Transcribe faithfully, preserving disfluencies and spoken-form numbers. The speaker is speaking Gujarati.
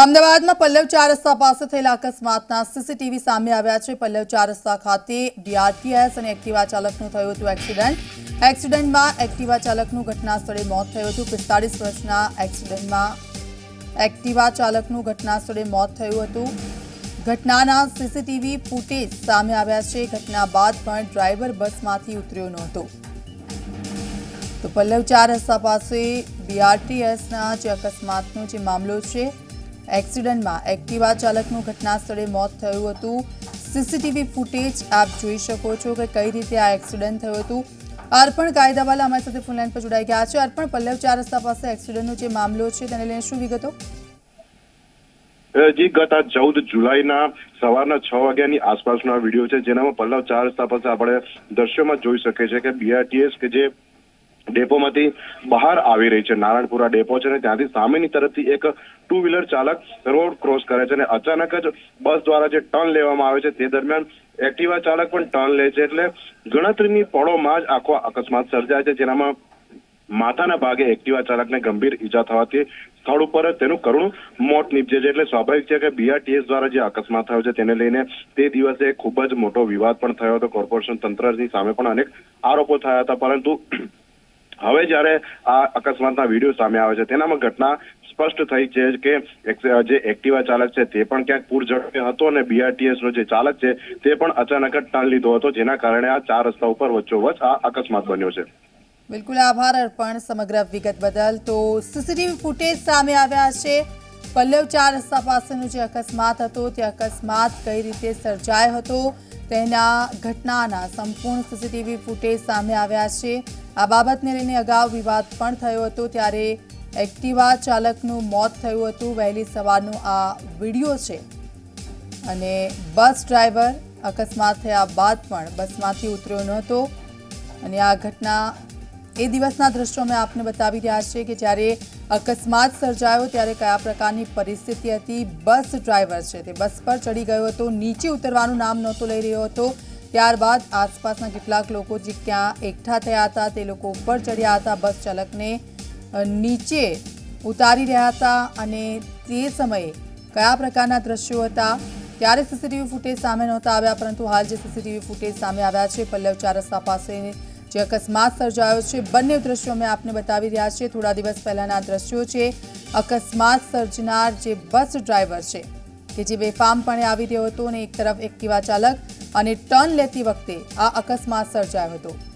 અમદાવાદમાં પલ્લવ ચાર રસ્તા પાસે થયેલા અકસ્માતના સીસીટીવી સામે આવ્યા છે। પલ્લવ ચાર રસ્તા ખાતે ડીઆરટીએસ અને એક્ટિવા ચાલકનું થયું હતું એક્સિડન્ટ। એક્સિડન્ટમાં એક્ટિવા ચાલકનું ઘટના સ્થળે મોત થયું હતું। પિસ્તાળીસ વર્ષના એક્સિડન્ટમાં એક્ટિવા ચાલકનું ઘટના સ્થળે મોત થયું હતું। ઘટનાના સીસીટીવી ફૂટેજ સામે આવ્યા છે। ઘટના બાદ પણ ડ્રાઈવર બસમાંથી ઉતર્યો નહોતો। તો પલ્લવ ચાર રસ્તા પાસે ડીઆરટીએસના જે અકસ્માતનો જે મામલો છે, एक्सिडेंट एक्टिवा चालकનું घटना स्थले मौत થયું હતું। सीसीटीवी फूटेज आप જોઈ શકો છો કે કઈ રીતે આ એક્સિડન્ટ થયો હતું। અર્પણ કાયદાવાલા અમારી સાથે ફોન લાઈન પર જોડાઈ ગયા છે। અર્પણ, પલ્લવ ચાર રસ્તા પાસે એક્સિડન્ટનો જે મામલો છે તેને લઈને શું વિગતો? જી, ગત ચૌદ જુલાઈના સવારના છ વાગ્યાની આસપાસનો આ વિડીયો છે, જેનામાં પલ્લવ ચાર રસ્તા પાસે આપણે દ્રશ્યોમાં જોઈ શકીએ છીએ કે બીઆરટીએસ કે જે ડેપોમાંથી બહાર આવી રહી છે, નારાયણપુરા ડેપો છે, અને ત્યાંથી સામેની તરફથી એક ટુ વ્હીલર ચાલક રોડ ક્રોસ કરે છે અને અચાનક જ બસ દ્વારા જે ટર્ન લેવામાં આવે છે તે દરમિયાન એક્ટિવા ચાલક પણ ટર્ન લે છે। એટલે ગણતરીની પળોમાં જ આખો અકસ્માત સર્જાય છે, જેનામાં માથાના ભાગે એક્ટિવા ચાલકને ગંભીર ઈજા થવાથી સ્થળ ઉપર જ તેનું કરુણ મોત નીપજે છે। એટલે સ્વાભાવિક છે કે બીઆરટીએસ દ્વારા જે અકસ્માત થયો છે તેને લઈને તે દિવસે ખૂબ જ મોટો વિવાદ પણ થયો હતો। કોર્પોરેશન તંત્રની સામે પણ અનેક આરોપો થયા હતા, પરંતુ હવે જ્યારે આ અકસ્માતના વિડીયો સામે આવે છે તેનામાં ઘટના સ્પષ્ટ થઈ છે કે જે એક્ટિવા ચાલક છે તે પણ ક્યાંક પૂર ઝડપે હતો અને બીઆરટીએસ નો જે ચાલક છે તે પણ અચાનક જ ટર્ન લીધો હતો, જેના કારણે આ ચાર રસ્તા ઉપર વચ્ચોવચ્ચ આ અકસ્માત બન્યો છે। બિલકુલ, આભાર અર્પણ સમગ્ર વિગત બદલ। તો સીસીટીવી ફૂટેજ સામે આવ્યા છે। પલ્લવ ચાર રસ્તા પાસેનો જે અકસ્માત હતો તે અકસ્માત કઈ રીતે સર્જાયો હતો તેના ઘટનાના સંપૂર્ણ સીસીટીવી ફૂટેજ સામે આવ્યા છે। આ બાબતને લઈને અગાઉ વિવાદ પણ થયો હતો, ત્યારે એક્ટિવા ચાલકનું મોત થયું હતું। વહેલી સવારનો આ વિડીયો છે અને બસ ડ્રાઈવર અકસ્માત થયા બાદ પણ બસમાંથી ઉતર્યો નહોતો અને આ ઘટના એ દિવસના દ્રશ્યો અમે આપને બતાવી રહ્યા છીએ કે જ્યારે અકસ્માત સર્જાયો ત્યારે કયા પ્રકારની પરિસ્થિતિ હતી। બસ ડ્રાઈવર છે તે બસ પર ચડી ગયો હતો, નીચે ઉતરવાનું નામ નહોતો લઈ રહ્યો હતો। ત્યારબાદ આસપાસના કેટલાક લોકો જે ક્યાં એકઠા થયા હતા તે લોકો ઉપર ચડ્યા હતા, બસ ચાલકને નીચે ઉતારી રહ્યા હતા અને તે સમયે કયા પ્રકારના દ્રશ્યો હતા ત્યારે સીસીટીવી ફૂટેજ સામે નહોતા આવ્યા, પરંતુ હાલ જે સીસીટીવી ફૂટેજ સામે આવ્યા છે પલ્લવ ચાર રસ્તા પાસે જે અકસ્માત સર્જાયો છે, બંને દ્રશ્યો અમે આપને બતાવી રહ્યા છીએ। થોડા દિવસ પહેલાના દ્રશ્યો છે, અકસ્માત સર્જનાર જે બસ ડ્રાઈવર છે કે જે બેફામપણે આવી રહ્યો હતો અને એક તરફ એક્ટિવા ચાલક અને ટર્ન લેતી વખતે આ અકસ્માત સર્જાયો હતો।